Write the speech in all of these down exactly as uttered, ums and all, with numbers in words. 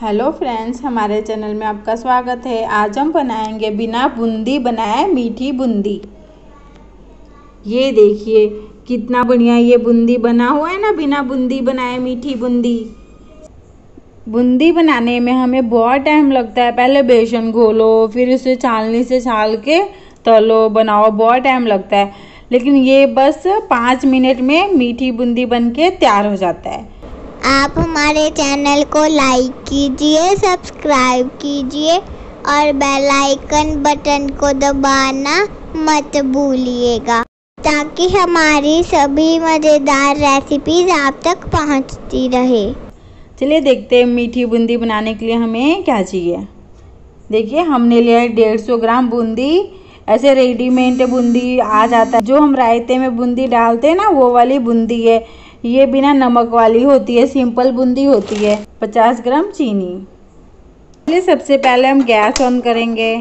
Hello friends, हमारे channel में आपका स्वागत है। आज हम बनाएंगे बिना बूंदी बनाए मीठी बूंदी। ये देखिए कितना बढ़िया ये बूंदी बना हुआ है ना, बिना बूंदी बनाए मीठी बूंदी। बूंदी बनाने में हमें बहुत टाइम लगता है। पहले बेसन घोलो, फिर उसे छालनी से छाल के तलो, बनाओ, बहुत टाइम लगता है। लेकिन ये बस पाँच मिनट में मीठी बूंदी बन के तैयार हो जाता है। आप हमारे चैनल को लाइक कीजिए, सब्सक्राइब कीजिए और बेल आइकन बटन को दबाना मत भूलिएगा, ताकि हमारी सभी मज़ेदार रेसिपीज आप तक पहुंचती रहे। चलिए देखते हैं मीठी बूंदी बनाने के लिए हमें क्या चाहिए। देखिए हमने लिया है डेढ़ सौ ग्राम बूंदी। ऐसे रेडीमेड बूंदी आ जाता है, जो हम रायते में बूंदी डालते हैं ना, वो वाली बूंदी है। ये बिना नमक वाली होती है, सिंपल बूंदी होती है। पचास ग्राम चीनी। चलिए सबसे पहले हम गैस ऑन करेंगे।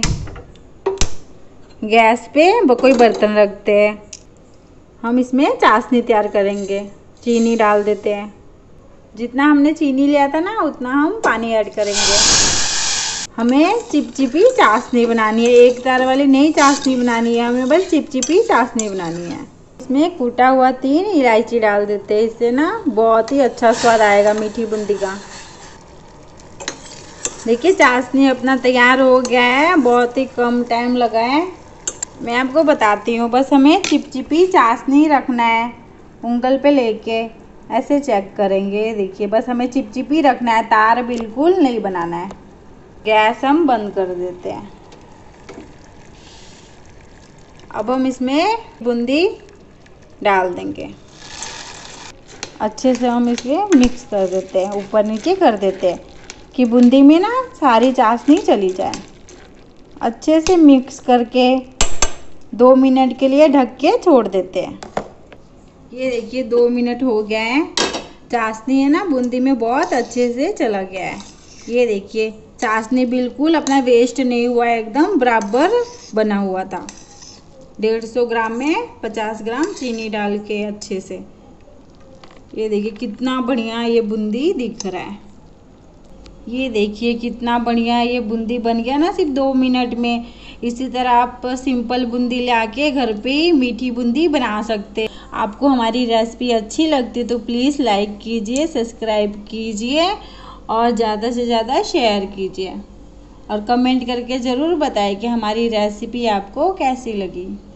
गैस पे कोई बर्तन रखते हैं। हम इसमें चाशनी तैयार करेंगे। चीनी डाल देते हैं। जितना हमने चीनी लिया था ना, उतना हम पानी ऐड करेंगे। हमें चिपचिपी चाशनी बनानी है, एक तार वाली नहीं चाशनी बनानी है, हमें बस चिपचिपी चाशनी बनानी है। इसमें कूटा हुआ तीन इलायची डाल देते हैं। इससे ना बहुत ही अच्छा स्वाद आएगा मीठी बूंदी का। देखिए चाशनी अपना तैयार हो गया है, बहुत ही कम टाइम लगा है। मैं आपको बताती हूँ, बस हमें चिपचिपी चाशनी रखना है। उंगल पे लेके ऐसे चेक करेंगे। देखिए बस हमें चिपचिपी रखना है, तार बिल्कुल नहीं बनाना है। गैस हम बंद कर देते हैं। अब हम इसमें बूंदी डाल देंगे। अच्छे से हम इसमें मिक्स कर देते हैं, ऊपर नीचे कर देते हैं कि बूंदी में ना सारी चाशनी चली जाए। अच्छे से मिक्स करके दो मिनट के लिए ढक के छोड़ देते हैं। ये देखिए दो मिनट हो गया है। चाशनी है ना बूंदी में बहुत अच्छे से चला गया है। ये देखिए चाशनी बिल्कुल अपना वेस्ट नहीं हुआ है, एकदम बराबर बना हुआ था। डेढ़ सौ ग्राम में पचास ग्राम चीनी डाल के अच्छे से। ये देखिए कितना बढ़िया ये बूंदी दिख रहा है। ये देखिए कितना बढ़िया ये बूंदी बन गया ना, सिर्फ दो मिनट में। इसी तरह आप सिंपल बूंदी ला के घर पे ही मीठी बूंदी बना सकते हैं। आपको हमारी रेसिपी अच्छी लगती है तो प्लीज़ लाइक कीजिए, सब्सक्राइब कीजिए और ज़्यादा से ज़्यादा शेयर कीजिए। और कमेंट करके ज़रूर बताएं कि हमारी रेसिपी आपको कैसी लगी।